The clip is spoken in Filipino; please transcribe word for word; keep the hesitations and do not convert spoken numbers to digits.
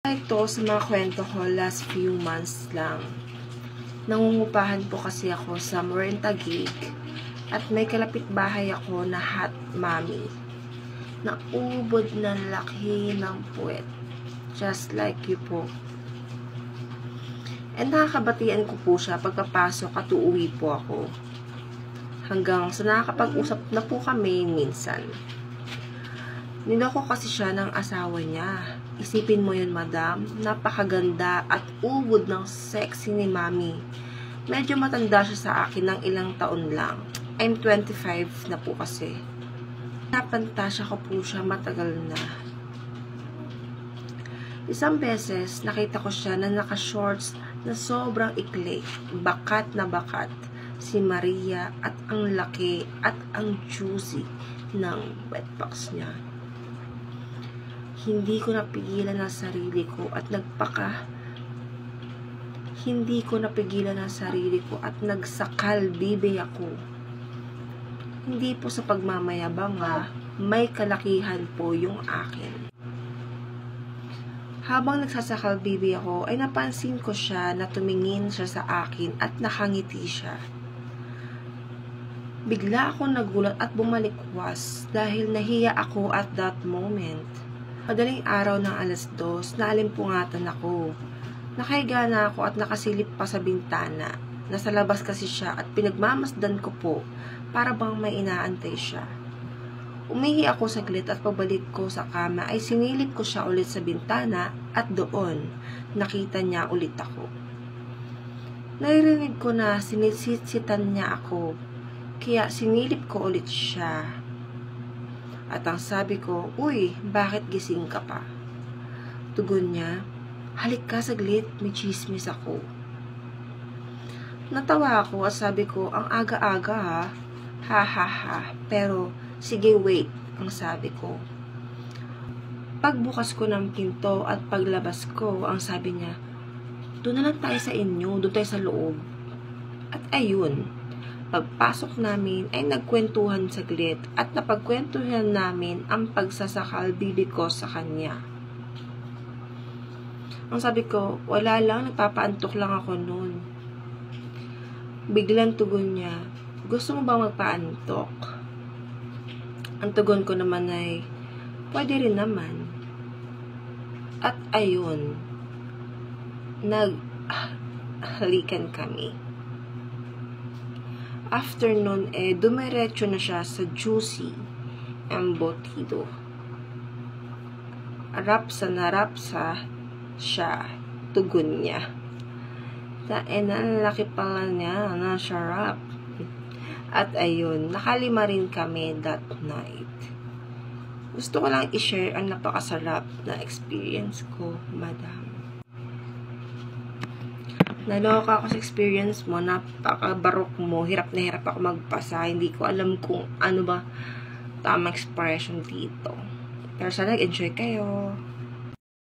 Ito sa mga kwento ko last few months lang. Nangungupahan po kasi ako sa Taguig at may kalapit bahay ako na hot mommy na ubod na laki ng puwet, just like you po. And nakakabatian ko po siya pagkapasok at uuwi po ako. Hanggang sa nakakapag-usap na po kami minsan. Niloko kasi siya ng asawa niya. Isipin mo yun, madam. Napakaganda at ubod ng sexy ni mami. Medyo matanda siya sa akin ng ilang taon lang. I'm twenty-five na po kasi. Napantasya ko po siya matagal na. Isang beses, nakita ko siya na naka-shorts na sobrang ikli. Bakat na bakat. Si Maria at ang laki at ang juicy ng wetbox niya. Hindi ko napigilan ang sarili ko at nagpaka hindi ko napigilan ang sarili ko at nagsakal bibi ako. Hindi po sa pagmamayabang ha, may kalakihan po yung akin. Habang nagsasakal bibi ako ay napansin ko siya na tumingin siya sa akin at nakangiti siya. Bigla akong nagulat at bumalikwas dahil nahiya ako at that moment. Madaling araw ng alas dos, naalimpungatan ako. Nakahiga na ako at nakasilip pa sa bintana. Nasa labas kasi siya at pinagmamasdan ko po para bang may inaantay siya. Umihi ako saglit at pabalik ko sa kama ay sinilip ko siya ulit sa bintana at doon nakita niya ulit ako. Naririnig ko na sinisitsitan niya ako kaya sinilip ko ulit siya. At ang sabi ko, uy, bakit gising ka pa? Tugon niya, halik ka saglit, may chismis ako. Natawa ako at sabi ko, ang aga-aga ha, ha ha ha, pero sige wait, ang sabi ko. Pagbukas ko ng pinto at paglabas ko, ang sabi niya, doon na lang tayo sa inyo, doon tayo sa loob. At ayun, pagpasok namin ay nagkwentuhan saglit at napagkwentuhan namin ang pagsasakal bibi ko sa kanya. Ang sabi ko, wala lang, nagpapaantok lang ako noon. Biglang tugon niya, gusto mo bang magpaantok? Ang tugon ko naman ay, pwede rin naman. At ayun, naghalikan kami. After nun, eh, dumiretso na siya sa juicy embutido. Rapsa na rapsa siya, tugon niya. Tain na, ang laki pala niya, nasarap. At ayun, nakalima rin kami that night. Gusto ko lang i-share ang napakasarap na experience ko, madam. Naloka ako sa experience mo, napaka-barok mo, hirap na hirap ako magpasa, hindi ko alam kung ano ba tamang expression dito. Pero sana nag-enjoy kayo.